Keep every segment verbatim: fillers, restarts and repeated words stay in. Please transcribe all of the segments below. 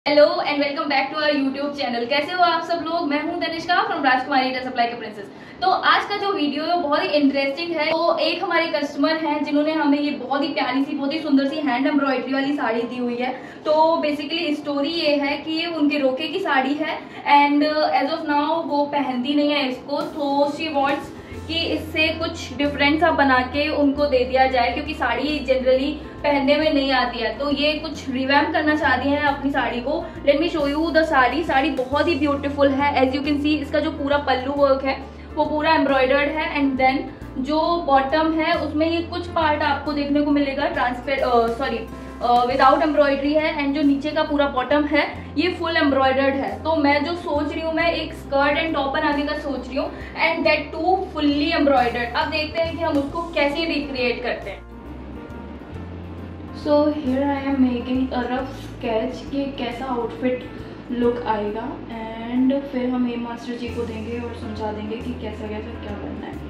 Hello and welcome back to our YouTube channel. कैसे हो आप सब लोग? मैं हूं तनिष्का फ्रॉम राजकुमारी सप्लाई के प्रिंसेस। तो आज का जो वीडियो है बहुत ही इंटरेस्टिंग है। तो एक हमारे कस्टमर हैं जिन्होंने हमें ये बहुत ही प्यारी सी बहुत ही सुंदर सी हैंड एम्ब्रॉयडरी वाली साड़ी दी हुई है। तो बेसिकली स्टोरी ये है कि ये उनके रोके की साड़ी है एंड एज ऑफ नाउ वो पहनती नहीं है इसको। तो शी वॉन्ट्स कि इससे कुछ डिफरेंट सा बना के उनको दे दिया जाए, क्योंकि साड़ी जनरली पहनने में नहीं आती है। तो ये कुछ रिवैम्प करना चाहती हैं अपनी साड़ी को। Let me show you the sari. Sari बहुत ही ब्यूटीफुल है। एज यू कैन सी इसका जो पूरा पल्लू वर्क है वो पूरा एम्ब्रॉयडर्ड है एंड देन जो बॉटम है उसमें ये कुछ पार्ट आपको देखने को मिलेगा ट्रांसपेर सॉरी विदाउट एम्ब्रॉयडरी है एंड जो नीचे का पूरा बॉटम है ये फुल एम्ब्रॉयडर्ड है। तो मैं जो सोच रही हूँ, मैं एक स्कर्ट एंड टॉप बनाने का सोच रही हूँ and that too fully embroidered. अब देखते हैं कि हम उसको कैसे रिक्रिएट करते हैं। So here I am making a rough sketch कि कैसा आउटफिट लुक आएगा एंड फिर हम हेम मास्टर जी को देंगे और समझा देंगे कि कैसा कैसा क्या करना है।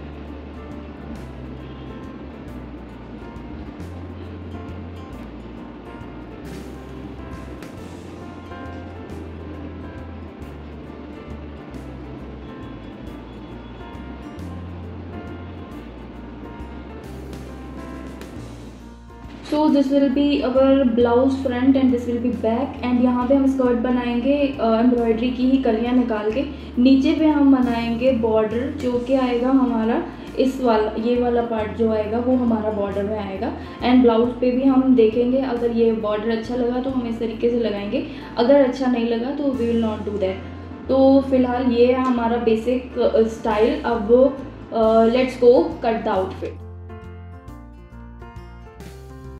So this will be our blouse front and this will be back and यहाँ पे हम स्कर्ट बनाएंगे एम्ब्रॉयडरी uh, की ही कलियाँ निकाल के। नीचे पे हम बनाएंगे बॉर्डर जो कि आएगा हमारा इस वाला ये वाला पार्ट जो आएगा वो हमारा बॉर्डर में आएगा। एंड ब्लाउज पे भी हम देखेंगे, अगर ये बॉर्डर अच्छा लगा तो हम इस तरीके से लगाएंगे, अगर अच्छा नहीं लगा तो we will not do that. तो फिलहाल ये है हमारा बेसिक स्टाइल। अब let's go cut the outfit.